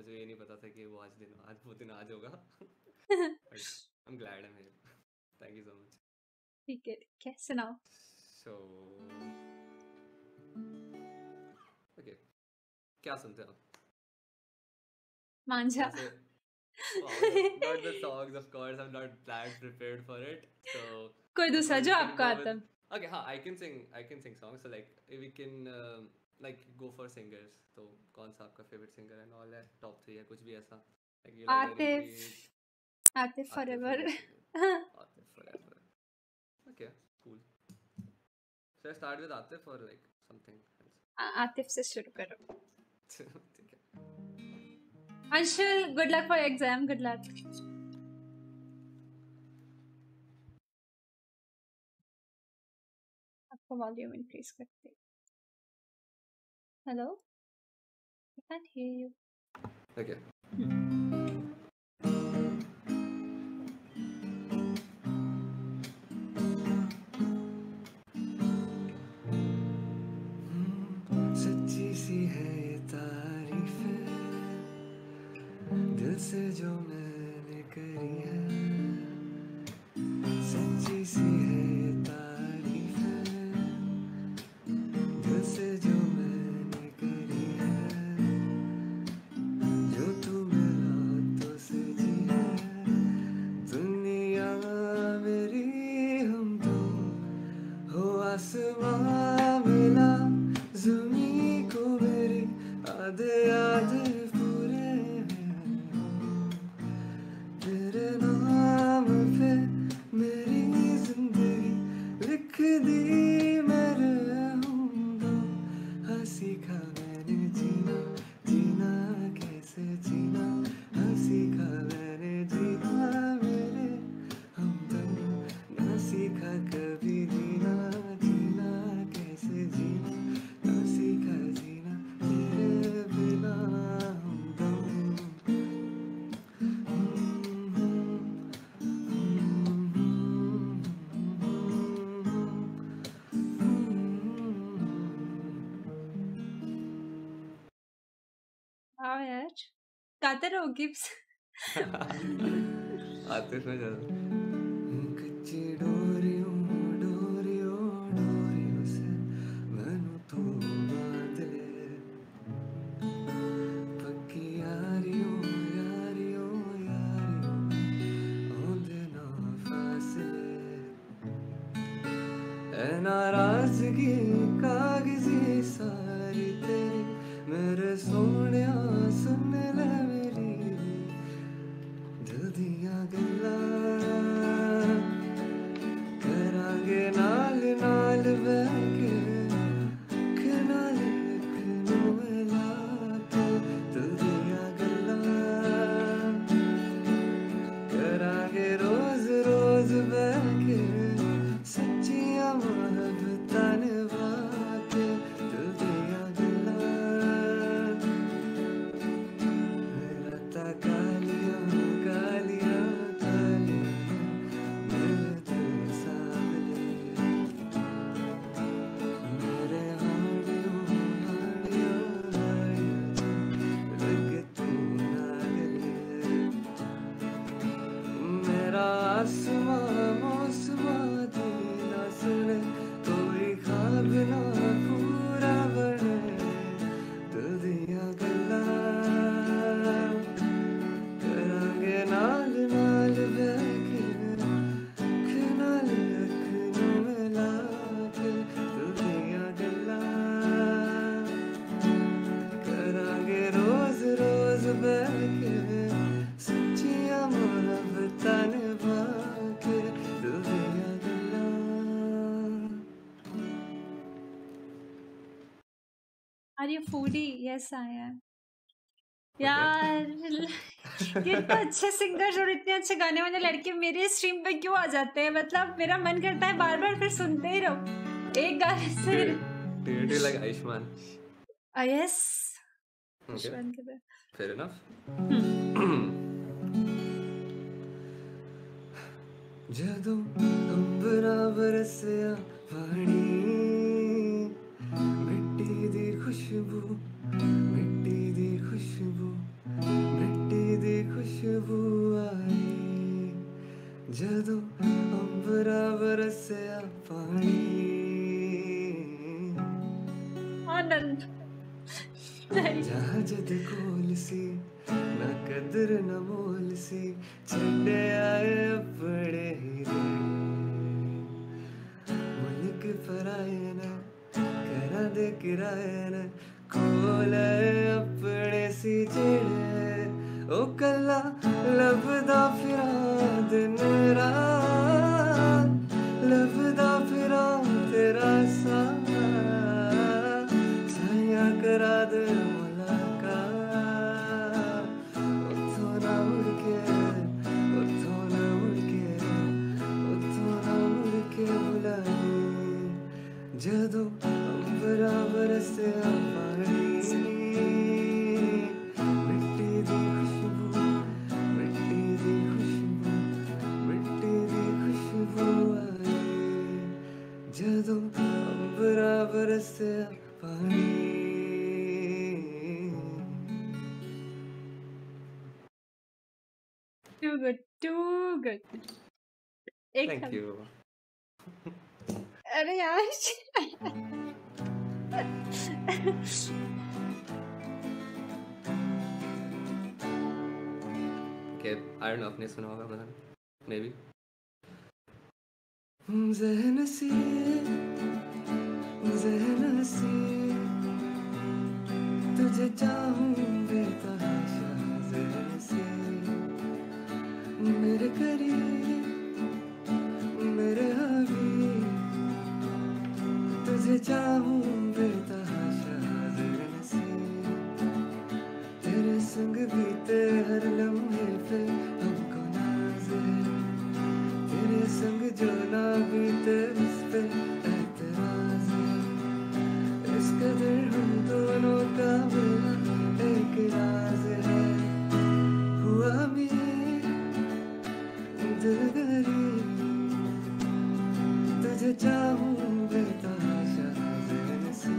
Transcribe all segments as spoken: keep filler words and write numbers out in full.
मुझे ये नहीं पता था कि वो आज दिन आज वो दिन आज होगा but I am glad I am here thank you so much ठीक है ठीक है सुनाओ सो ओके क्या सुनते हो मांझा वैसे wow not, not the songs of course I'm not that prepared for it so कोई of दूसरा course जो we can आपका go आता with है okay हाँ I can sing I can sing songs so like we can um, like go for singers तो कौन सा आपका favorite singer and all है top three है कुछ भी ऐसा like you like Atif Diljit Atif Atif forever is good Atif forever okay cool should I start with Atif or like something else Atif से शुरू करो ठीक है Anshul good luck for exam good luck आपका वॉल्यूम इंक्रीज करते hello I can't hear you okay सच्ची सी है ये तारीफ दिल से जो मैंने करी है सच्ची सी है ये तारीफ दिल से जो मैंने करी है जो तू मिला तो सजी है दुनिया मेरी हम तुम हो आसमां मिला ज़मीं को मेरी आधे आधे पूरे हैं तेरे नाम पे मेरी जिंदगी लिख दी मैं रहूँगा हाँ सीखा मैंने जीना जीना कैसे जीना हाँ सीखा मैंने जीना मेरे हमदम ना सीखा कभी जीना जीना कैसे जीना ना सीखा जीना तेरे बिना हमदम हाँ यार गाते रहो गिप्स आतिफ में ज्यादा कच्ची डोरियों डोरियों डोरियों से मैनू तू बांध ले पक्की यारियों यारियों यारियों औंधे ना फासले ऐ नाराज़गी कागज़ी सारी तेरी मेरे सोनिया सुन ले मेरी दिल दियां गल्लां करांगे नाल नाल बैठ के अख नाल अख नूं मिला के दिल दियां गल्लां करांगे रोज़ रोज़ बैठ के सच्चियां मोहब्बतां निभा के दिल दियां गल्लां रातां कालियां कालियां कालियां मेरे दिल सावले मेरे हाड़ियों हाड़ियों हाड़ियों लगे तू नागले मेरा आसमां मौसमां दी ना सुने कोई ख्वाब ना पूरा बने दिल दियां गल्लां करांगे नाल नाल बैठ के अख नाल अख नूं मिला के दिल दियां गल्लां करांगे रोज़ रोज़ बैठ के सच्चियां मोहब्बतां निभा के Dil Diyan Gallan are you foodie yes I am यार ये इतने अच्छे सिंगर्स और इतने अच्छे गाने वाले लड़के मेरे स्ट्रीम पे क्यों आ जाते हैं मतलब मेरा मन करता है बार बार फिर सुनते ही रहो एक गाने से Do you do like Aishman? Yes Okay, Ayushmann के पे fair enough. ਜਦੋਂ ਅੰਬਰਾਂ ਬਰਸਿਆ ਪਾਣੀ ਮਿੱਟੀ ਦੀ ਖੁਸ਼ਬੂ ਮਿੱਟੀ ਦੀ ਖੁਸ਼ਬੂ सी ना कदर न मोल सी छड़े आए अपने ही दे मुल्क पराए न करा दे किराए न कोल अपने सी जेड़े ओ कला लभदा फिरा दिन रात लभदा फिरा तेरा साथ साया करा दे मुलाकात उठो ना उड़ के उठो ना उड़ के उठो ना उड़ के बुलाए जदों अंबरा बरसे पानी मिट्टी दी खुशबू मिट्टी दी खुशबू मिट्टी दी खुशबू आए जदों अंबरा बरसे पानी Too good, too good. एक थैंक हम यू अरे यार के आई डोंट नो आपने सुना होगा पता नहीं मे बी ज़हन सी ज़हन सी तुझे चाहूं बेतहाशा ज़हन से मेरे करीब मेरे हबीब तुझे चाहूं बेतहाशा ज़हन से तेरे संग बीते हर लम्हे पे हमको नाज है तेरे संग जो ना बीते उस पे एतराज है इस कदर हम दोनों का मिलना एक राज है हुआ भी दिल गरीब तुझे चाहूं बेतहाशा ज़हन से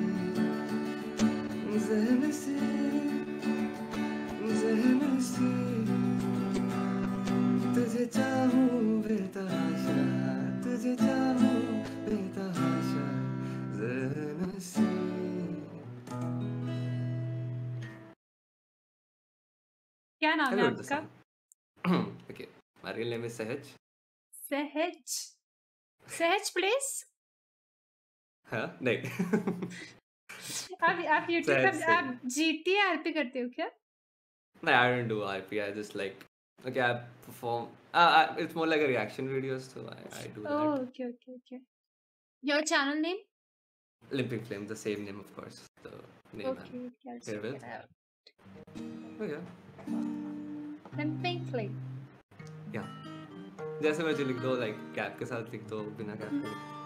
ज़हन से ज़हन से तुझे चाहूं बेतहाशा तुझे चाहूं बेतहाशा ज़हन से क्या नाम I है wrote the आपका? song. Okay, my real name is Sahaj. सहज सहज प्लेस हाँ नहीं आप आप यूट्यूब Sahaj पे Singh. आप जीटी आरपी करते हो क्या? No, I don't do R P. I just like okay, I perform. Uh, I, it's more like a reaction videos, so I, I do Oh, that. okay, okay, okay. Your channel name? Limping Flame, the same name, of course. The name Okay, I'm okay, I'll here check with. it out. Oh yeah, Limping Flame. yeah. जैसे मुझे लिख दो like cap के साथ लिख दो बिना cap के